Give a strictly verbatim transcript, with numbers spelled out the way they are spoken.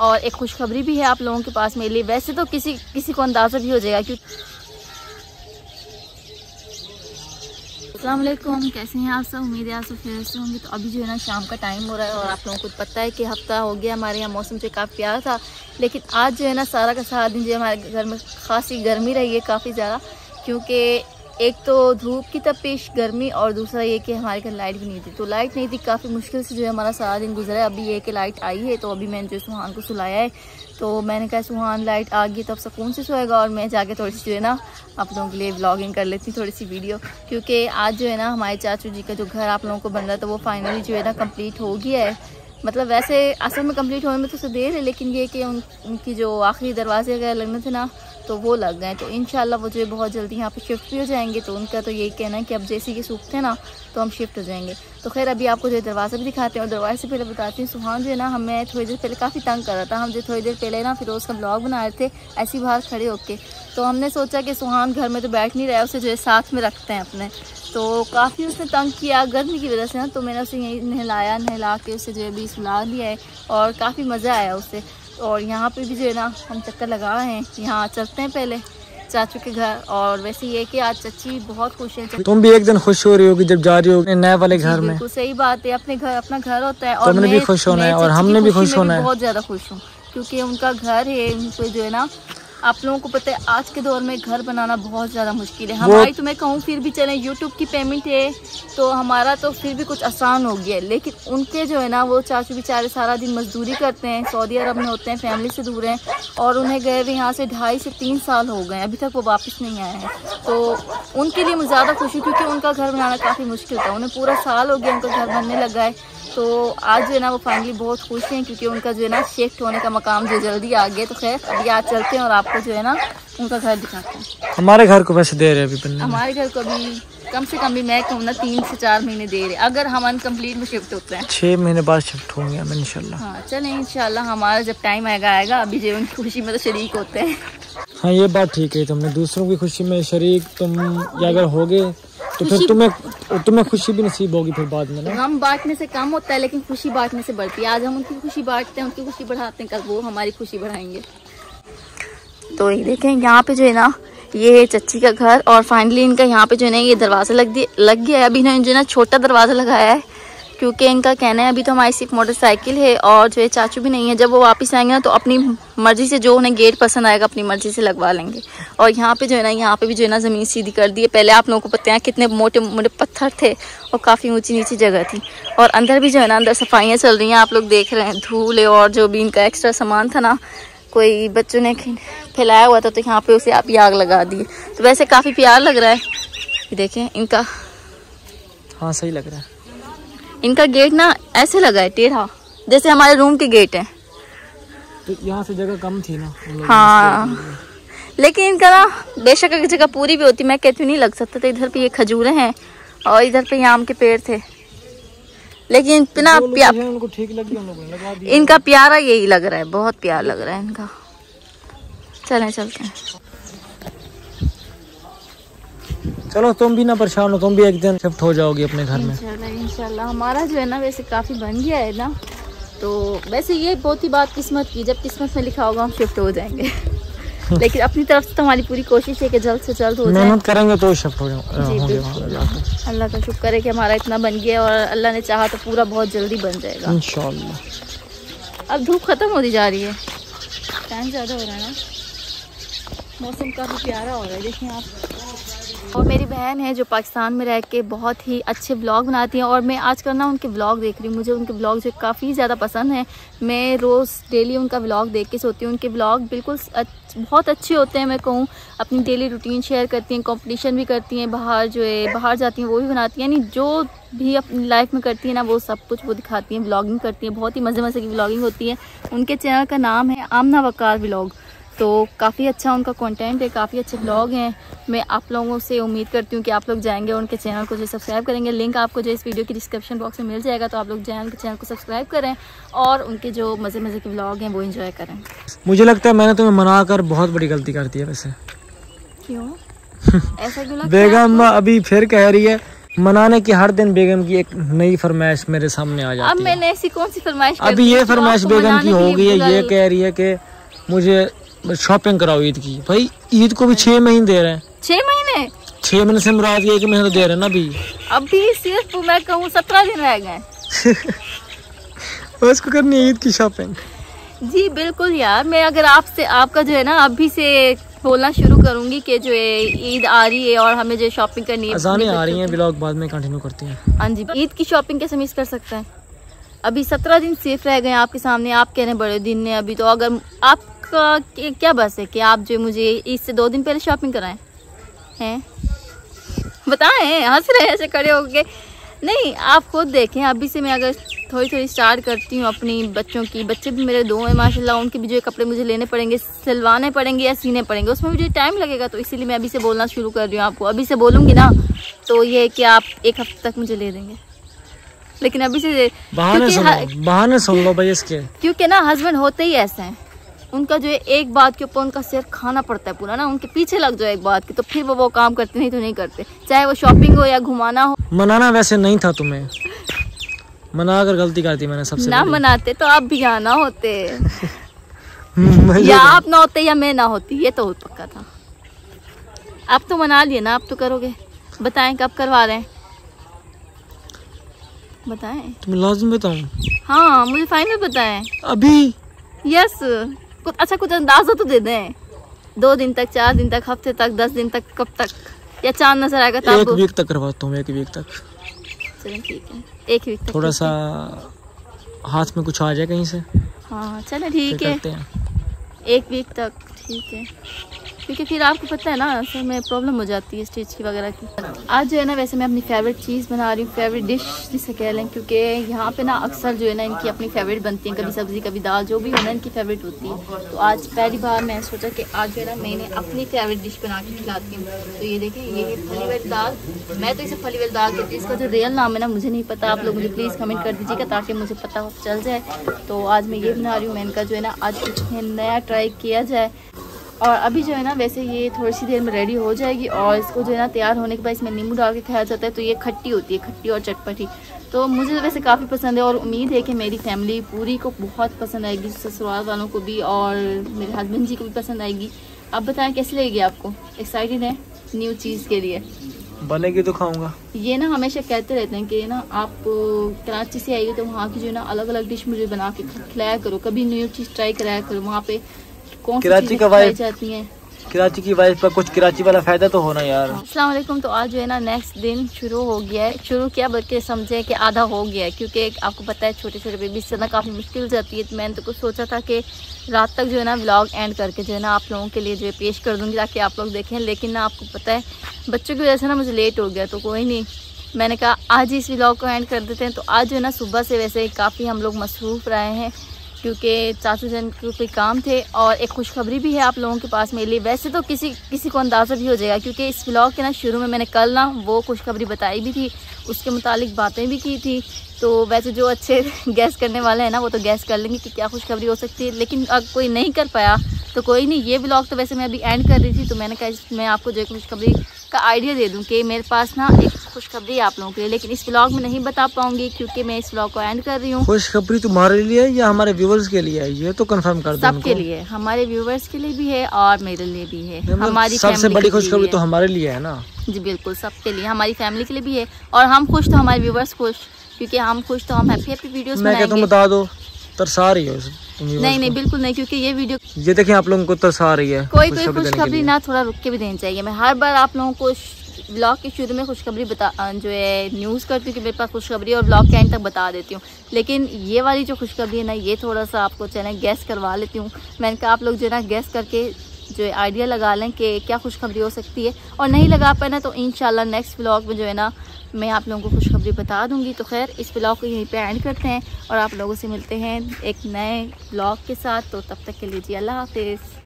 और एक खुशखबरी भी है आप लोगों के पास मेरे लिए। वैसे तो किसी किसी को अंदाज़ा भी हो जाएगा क्योंकि अस्सलाम वालेकुम, कैसे हैं आप सब? उम्मीद है आप सब खैरियत से होंगे। तो अभी जो है ना शाम का टाइम हो रहा है और आप लोगों को पता है कि हफ्ता हो गया हमारे यहाँ मौसम से काफ़ी प्यारा था, लेकिन आज जो है ना सारा का सारा दिन जो है हमारे घर में खासी गर्मी रही है काफ़ी ज़्यादा, क्योंकि एक तो धूप की तपिश, गर्मी, और दूसरा ये कि हमारे घर लाइट भी नहीं थी। तो लाइट नहीं थी, काफ़ी मुश्किल से जो है हमारा सारा दिन गुजरा है। अभी ये कि लाइट आई है तो अभी मैंने जो सुहान को सुलाया है, तो मैंने कहा सुहान लाइट आ गई तब सुकून से सोएगा और मैं जाके थोड़ी सी जो है ना आप लोगों के लिए व्लॉगिंग कर लेती थोड़ी सी वीडियो, क्योंकि आज जो है ना हमारे चाचू जी का जो घर आप लोगों को बन रहा था वो फाइनली जो है ना कंप्लीट हो गया है। मतलब वैसे असल में कंप्लीट होने में तो देर है, लेकिन ये कि उन, उनकी जो आखिरी दरवाजे वगैरह लगने थे ना तो वो लग गए। तो इंशाल्लाह वो जो है बहुत जल्दी यहाँ पे शिफ्ट भी हो जाएंगे। तो उनका तो यही कहना है कि अब जैसे कि सूखते हैं ना तो हम शिफ्ट हो जाएंगे। तो खैर अभी आपको जो दरवाज़ा भी दिखाते हैं, और दरवाजे से पहले बताती हूँ सुहान जो है ना हमें थोड़ी देर पहले काफ़ी तंग कर रहा था। हम जो थोड़ी देर पहले ना फिरोज़ का ब्लॉग बना रहे थे ऐसी बाहर खड़े होके, तो हमने सोचा कि सुहान घर में तो बैठ नहीं रहा है, उसे जो है साथ में रखते हैं अपने। तो काफ़ी उसने तंग किया गर्मी की वजह से ना, तो मैंने उसे यहीं नहलाया, नहला के उसे जो है भी सुला दिया है और काफ़ी मज़ा आया उससे। और यहाँ पे भी जो है ना हम चक्कर लगा रहे हैं, यहाँ चलते हैं पहले चाचू के घर। और वैसे ये कि आज चाची बहुत खुश है। तुम भी एक दिन खुश हो रही होगी जब जा रही होगी नए वाले घर में। बिल्कुल सही बात है, अपने घर अपना घर होता है और तुमने भी खुश होना है और हमने भी खुश होना है। बहुत ज़्यादा खुश हूँ क्योंकि उनका घर है, उनको जो है ना आप लोगों को पता है आज के दौर में घर बनाना बहुत ज़्यादा मुश्किल है। हमारी तो मैं कहूँ फिर भी चले यूट्यूब की पेमेंट है तो हमारा तो फिर भी कुछ आसान हो गया है, लेकिन उनके जो है ना वो चाचू बेचारे सारा दिन मजदूरी करते हैं, सऊदी अरब में होते हैं, फैमिली से दूर हैं, और उन्हें गए हुए यहाँ से ढाई से तीन साल हो गए, अभी तक वो वापस नहीं आए हैं। तो उनके लिए मैं ज़्यादा खुश हूँ क्योंकि उनका घर बनाना काफ़ी मुश्किल था, उन्हें पूरा साल हो गया उनका घर बनने लगा है। तो आज जो है ना वो फाइनली बहुत खुश हैं क्योंकि उनका जो है ना शिफ्ट होने का मकाम जो जल्दी आ गया। तो खैर अभी आज चलते हैं और आपको जो है ना उनका घर दिखाते हैं। हमारे घर को वैसे दे रहे अभी बनने, हमारे घर को अभी कम से कम भी मैं कहूँ ना तीन से चार महीने दे रहे, अगर हम अनकम्प्लीट में शिफ्ट होते हैं छः महीने बाद शिफ्ट होंगे हम इंशाल्लाह। हाँ चलें इंशाल्लाह, हमारा जब टाइम आएगा आएगा। अभी जो उनकी खुशी में तो शरीक होते हैं। हाँ ये बात ठीक है, तुमने दूसरों की खुशी में शरीक तुम या अगर होगे तो फिर तुम्हें तुम्हें खुशी भी नसीब होगी फिर बाद में ना। गम बांटने से कम होता है लेकिन खुशी बांटने से बढ़ती है। आज हम उनकी खुशी बांटते हैं, उनकी खुशी बढ़ाते हैं, कल वो हमारी खुशी बढ़ाएंगे। तो ये देखें यहाँ पे जो है ना ये है चच्ची का घर, और फाइनली इनका यहाँ पे जो है ना ये दरवाज़ा लग दिया लग गया है। अभी इन्होंने जो है ना छोटा दरवाज़ा लगाया है क्योंकि इनका कहना है अभी तो हमारी सिर्फ मोटरसाइकिल है और जो है चाचू भी नहीं है, जब वो वापस आएंगे ना तो अपनी मर्जी से जो उन्हें गेट पसंद आएगा अपनी मर्जी से लगवा लेंगे। और यहाँ पे जो है ना यहाँ पे भी जो है ना ज़मीन सीधी कर दी है। पहले आप लोगों को पता है कितने मोटे मोटे पत्थर थे और काफ़ी ऊंची नीची जगह थी। और अंदर भी जो है ना अंदर सफाइयाँ चल रही हैं, आप लोग देख रहे हैं धूल है, और जो भी इनका एक्स्ट्रा सामान था ना कोई बच्चों ने फैलाया हुआ था तो यहाँ पे उसे आप आग लगा दिए। तो वैसे काफ़ी प्यार लग रहा है, ये देखें इनका। हाँ सही लग रहा है। इनका गेट ना ऐसे लगा है टेढ़ा, जैसे हमारे रूम के गेट हैं। तो यहाँ से जगह कम थी ना। हाँ लेकिन इनका ना बेशक अगर जगह पूरी भी होती मैं कहती हूँ नहीं लग सकता था। इधर पे ये खजूरें हैं और इधर पे आम के पेड़ थे, लेकिन ना प्यार उनको ठीक लगी उन लोगों ने लगा दिया। इनका प्यारा यही लग रहा है, बहुत प्यार लग रहा है इनका। चलें चलते हैं। चलो तुम भी ना परेशान हो, तुम भी एक दिन शिफ्ट हो जाओगी अपने घर में इंशाल्लाह इंशाल्लाह। हमारा जो है ना वैसे काफ़ी बन गया है ना, तो वैसे ये बहुत ही बात किस्मत की, जब किस्मत में लिखा होगा हम शिफ्ट हो जाएंगे। लेकिन अपनी तरफ से तो हमारी पूरी कोशिश है कि जल्द से जल्द हो जाए। मेहनत करेंगे तो शिफ्ट हो जाएंगे। अल्लाह का शुक्र है कि हमारा इतना बन गया और अल्लाह ने चाहा तो पूरा बहुत जल्दी बन जाएगा इंशाल्लाह। अब धूप खत्म होती जा रही है, टाइम ज़्यादा हो रहा है ना, मौसम काफ़ी प्यारा हो रहा है देखिए आप। और मेरी बहन है जो पाकिस्तान में रह के बहुत ही अच्छे ब्लॉग बनाती हैं, और मैं आजकल ना उनके ब्लॉग देख रही हूँ। मुझे उनके ब्लॉग जो काफ़ी ज़्यादा पसंद है, मैं रोज़ डेली उनका ब्लॉग देख के सोती हूँ। उनके ब्लॉग बिल्कुल बहुत अच्छे होते हैं, मैं कहूँ अपनी डेली रूटीन शेयर करती हैं, कंपटीशन भी करती हैं, बाहर जो है बाहर जाती हैं वो भी बनाती हैं, यानी जो भी अपनी लाइफ में करती है ना वो सब कुछ वो दिखाती हैं, ब्लॉगिंग करती हैं, बहुत ही मज़े मज़े की ब्लॉगिंग होती है। उनके चैनल का नाम है आमना वकार ब्लॉग, तो काफ़ी अच्छा उनका कंटेंट है, काफ़ी अच्छे ब्लॉग हैं। मैं आप लोगों से उम्मीद करती हूँ कि आप लोग जाएंगे उनके चैनल को जो सब्सक्राइब करेंगे। लिंक आपको जो इस वीडियो की डिस्क्रिप्शन बॉक्स में मिल जाएगा, तो आप लोग जाएं उनके चैनल को सब्सक्राइब करें और उनके जो मज़े मज़े के ब्लॉग हैं वो एंजॉय करें। मुझे लगता है मैंने तुम्हें मना कर बहुत बड़ी गलती कर दी है वैसे। क्यों ऐसा क्यों लगता है? बेगम अभी फिर कह रही है मनाने की हर दिन बेगम की एक नई फरमाइश मेरे सामने आ जाती अब है। मैंने ऐसी कौन सी फरमाइश कर अभी दी ये जो फरमाइश आपको बेगम मनाने की के हो लिए गई है, बुला ये रही कह रही है कि मुझे शॉपिंग कराओ ईद की। भाई ईद को भी छह महीने दे रहे हैं। छह महीने छह महीने से मुराद एक महीने तो दे रहे हैं ना अभी। अभी सिर्फ मैं कहूँ सत्रह दिन रह गए। उसको करनी है ईद की शॉपिंग। जी बिल्कुल यार, मैं अगर आपसे आपका जो है ना अभी से बोलना शुरू करूंगी कि जो है ईद आ रही है और हमें जो शॉपिंग करनी है, अज़ानें आ रही हैं, व्लॉग बाद में कंटिन्यू करते हैं। हाँ जी, ईद की शॉपिंग कैसे मिस कर सकते हैं। अभी सत्रह दिन सिर्फ रह गए आपके सामने, आप कह रहे हैं बड़े दिन ने। अभी तो अगर आपका क्या बस है कि आप जो मुझे ईद से दो दिन पहले शॉपिंग कराएं हैं, बताएं। हंस रहे हैं ऐसे खड़े होके। नहीं, आप खुद देखें, अभी से मैं अगर थोड़ी थोड़ी स्टार्ट करती हूँ अपनी बच्चों की। बच्चे भी मेरे दो हैं माशाल्लाह, उनके भी जो कपड़े मुझे लेने पड़ेंगे, सिलवाने पड़ेंगे या सीने पड़ेंगे, उसमें मुझे टाइम लगेगा। तो इसीलिए मैं अभी से बोलना शुरू कर रही हूँ आपको। अभी से बोलूँगी ना तो ये है कि आप एक हफ्ते तक मुझे ले देंगे, लेकिन अभी से बहाने सुन लो, बहाने सुन लो भाई इसके। क्योंकि ना हस्बैंड होते ही ऐसे हैं, उनका जो है एक बात के ऊपर उनका सिर खाना पड़ता है पूरा ना, उनके पीछे लग जाओ एक बात की तो फिर वो वो काम करते, नहीं तो नहीं करते, चाहे वो शॉपिंग हो या घुमाना हो। मनाना वैसे नहीं था तुम्हें, मना कर गलती कर दी मैंने सबसे। ना मनाते तो आप भी आना होते या आप ना होते या मैं ना होती, ये तो पक्का था। आप तो मना लिए ना, आप तो करोगे। बताएं कब करवा रहे हैं, बताएं। तुम्हें लाजिम बताऊं? हाँ मुझे फाइनल बताएं अभी। यस, कुछ अच्छा कुछ अंदाजा तो दे दें। दो दिन तक, चार दिन तक, हफ्ते तक, दस दिन तक, कब तक, या चांद नजर आएगा तब? एक वीक तक करवाता हूँ, एक वीक तक। चलें ठीक है, एक वीक तक। थोड़ा सा हाथ में कुछ आ जाए कहीं से। हाँ चलें ठीक है, एक वीक तक ठीक है, क्योंकि फिर आपको पता है ना असल में प्रॉब्लम हो जाती है स्टिच की वगैरह की। आज जो है ना वैसे मैं अपनी फेवरेट चीज़ बना रही हूँ, फेवरेट डिश जिसे कह लें, क्योंकि यहाँ पे ना अक्सर जो है ना इनकी अपनी फेवरेट बनती है, कभी सब्ज़ी कभी दाल, जो भी हो ना इनकी फेवरेट होती है। तो आज पहली बार मैं सोचा कि आज जो है ना मैंने अपनी फेवरेट डिश बना के खिलाती हूँ। तो ये देखें, ये है फली वाली दाल। मैं तो इसे फली वाली दाल कहती हूँ, इसका जो रियल नाम है ना मुझे नहीं पता, आप लोग मुझे प्लीज़ कमेंट कर दीजिएगा ताकि मुझे पता चल जाए। तो आज मैं ये बना रही हूँ, मैं इनका जो है ना आज कुछ नया ट्राई किया जाए। और अभी जो है ना वैसे ये थोड़ी सी देर में रेडी हो जाएगी, और इसको जो है ना तैयार होने के बाद इसमें नींबू डाल के खाया जाता है। तो ये खट्टी होती है, खट्टी और चटपटी। तो मुझे वैसे काफ़ी पसंद है और उम्मीद है कि मेरी फैमिली पूरी को बहुत पसंद आएगी, ससुराल वालों को भी और मेरे हस्बैंड जी को भी पसंद आएगी। आप बताएं कैसी लगेगी आपको? एक्साइटेड है न्यू चीज़ के लिए? बनेगी तो खाऊंगा। ये ना हमेशा कहते रहते हैं कि ना आप कराची से आइए तो वहाँ की जो है ना अलग अलग डिश मुझे बना के खिलाया करो, कभी न्यू चीज़ ट्राई कराया करो। वहाँ पे कौन सी कराची का वाइफ जाती हैं, कराची की वाइफ का कुछ कराची वाला फायदा तो होना यार। अस्सलाम वालेकुम। तो आज जो है ना नेक्स्ट दिन शुरू हो गया है, शुरू किया बल्कि समझे कि आधा हो गया है, क्योंकि आपको पता है छोटे छोटे बेबी से ना काफ़ी मुश्किल जाती है। तो मैंने तो कुछ सोचा था कि रात तक जो है ना व्लॉग एंड करके जो है ना आप लोगों के लिए जो है पेश कर दूँगी ताकि आप लोग देखें, लेकिन ना आपको पता है बच्चों की वजह से ना मुझे लेट हो गया। तो कोई नहीं, मैंने कहा आज ही इस व्लॉग को एंड कर देते हैं। तो आज जो है ना सुबह से वैसे काफ़ी हम लोग मसरूफ़ रहे हैं, क्योंकि चाचू जन को कोई काम थे, और एक खुशखबरी भी है आप लोगों के पास मेरे लिए। वैसे तो किसी किसी को अंदाज़ा भी हो जाएगा, क्योंकि इस व्लॉग के ना शुरू में मैंने कल ना वो खुशखबरी बताई भी थी, उसके मुतालिक बातें भी की थी। तो वैसे जो अच्छे गैस करने वाले हैं ना वो तो गैस कर लेंगे कि क्या खुशखबरी हो सकती है, लेकिन अगर कोई नहीं कर पाया तो कोई नहीं। ये व्लॉग तो वैसे मैं अभी एंड कर रही थी, तो मैंने कहा मैं आपको जो खुशखबरी का आइडिया दे दूं कि मेरे पास ना एक खुशखबरी है आप लोगों के लिए, लेकिन इस व्लॉग में नहीं बता पाऊंगी क्योंकि मैं इस व्लॉग को एंड कर रही हूँ। खुशखबरी तुम्हारे लिए या हमारे व्यूवर्स के लिए है, ये तो कंफर्म कर दो। सबके लिए, हमारे व्यूवर्स के लिए भी है और मेरे लिए भी है। हमारी सबसे बड़ी खुशखबरी तो हमारे लिए है ना। जी बिल्कुल, सबके लिए, हमारी फैमिली के लिए भी है, और हम खुश तो हमारे व्यूवर्स खुश, क्योंकि हम खुश तो हम हैप्पी हैप्पी वीडियोस बनाएंगे। मैं तुम बता दो, तरसा रही है? नहीं नहीं बिल्कुल नहीं, क्योंकि ये वीडियो ये देखें आप लोगों को तरसा रही है। कोई कोई खुशखबरी ना थोड़ा रुक के भी देनी चाहिए। मैं हर बार आप लोगों को ब्लॉग के शुरू में खुशखबरी बता जो है न्यूज़ करती हूँ कि मेरे पास खुशखबरी, और ब्लॉग के एंड तक बता देती हूँ, लेकिन ये वाली जो खुशखबरी है ना ये थोड़ा सा आपको चैनल गैस करवा लेती हूँ। मैंने कहा आप लोग जो है ना गैस करके जो है आइडिया लगा लें कि क्या खुशखबरी हो सकती है, और नहीं लगा पाए ना तो इंशाल्लाह नेक्स्ट व्लॉग में जो है ना मैं आप लोगों को खुशखबरी बता दूंगी। तो खैर इस व्लॉग को यहीं पे एंड करते हैं और आप लोगों से मिलते हैं एक नए व्लॉग के साथ। तो तब तक के लिए जी अल्लाह हाफिज़।